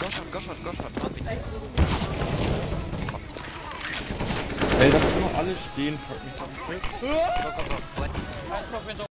Go shot. Ey, dass immer alle stehen, fuck mich doch. Go.